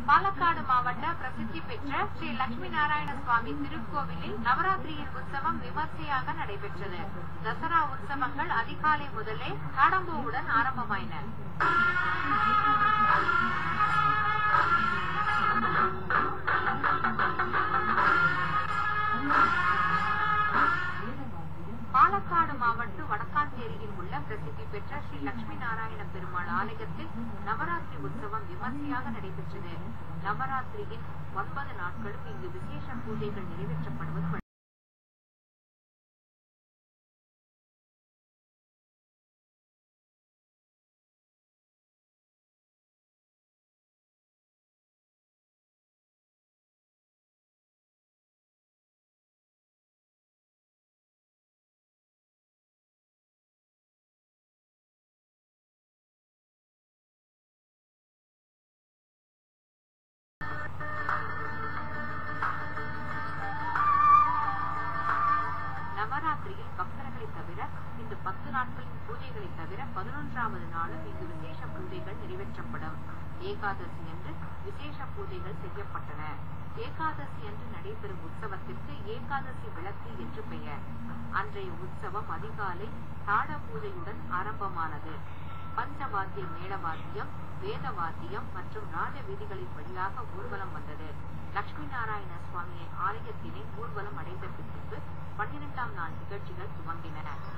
பாலக்காடு மாவட்ட பிரசித்தி பெற்ற ஸ்ரீ லட்சுமி நாராயண சுவாமி திருக்கோவிலில் நவராத்திரியின் உற்சவம் விமர்சையாக நடைபெற்றது. தசரா உற்சவங்கள் அதிகாலை முதலே தாடம்பூவுடன் ஆரம்பமாயின. பாலக்காடு மாவட்டம் வடக்காஞ்சேரியில் உள்ள பிரசித்தி பெற்ற ஸ்ரீ லட்சுமி நாராயண பெருமாள் ஆலயத்தில் நவராத்திரி உற்சவம் விமர்சையாக நடைபெற்றது. நவராத்திரியின் 9 நாட்களும் இங்கு விசேஷ பூஜைகள் நிறைவேற்றப்படுவது நவராத்திரியில் பக்தர்களை தவிர இந்த 10 நாட்களின் பூஜைகளை தவிர 11வது நாளும் இங்கு விசேஷ பூஜைகள் நிறைவேற்றப்படும். ஏகாதசி அன்று விசேஷ பூஜைகள் செய்யப்பட்டன. ஏகாதசி அன்று நடைபெறும் உற்சவத்திற்கு ஏகாதசி விளக்கு என்று பெயர். அன்றைய உற்சவம் அதிகாலை தாட பூஜையுடன் ஆரம்பமானது. பஞ்சவாத்திய மேளவாத்தியம், வேதவாத்தியம் மற்றும் ராஜ வீதிகளின் வழியாக ஊர்வலம் வந்தது. லட்சுமி நாராயண சுவாமியை ஆலயத்தினை ஊர்வலம் அடைந்த பின்பு 12ஆம் நாள் நிகழ்ச்சிகள் துவங்கின.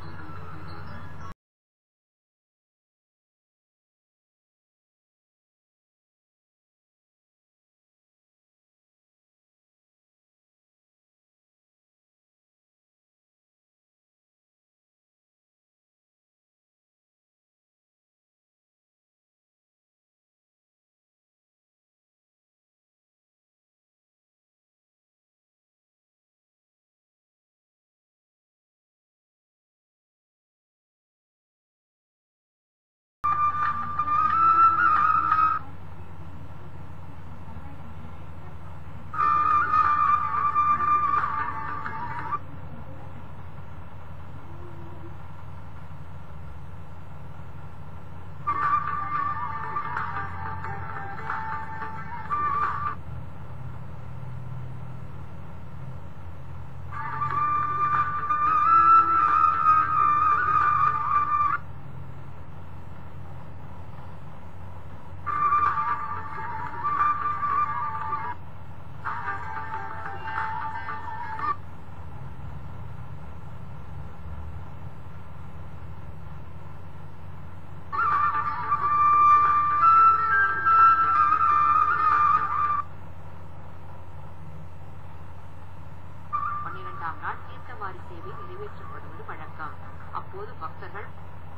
தீர்த்தவாரி சேவை நிறைவேற்றப்படுவது வழக்கம். அப்போது பக்தர்கள்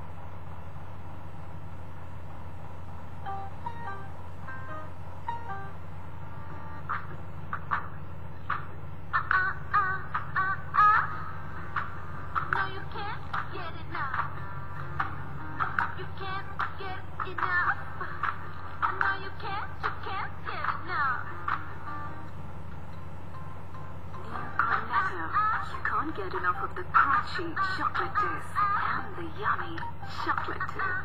get enough of the crunchy chocolate taste and the yummy chocolate tip.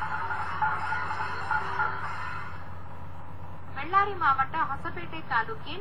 பெಳ್ಳாரி மாவட்ட ஹொசப்பேட்டை தாலுக்கில்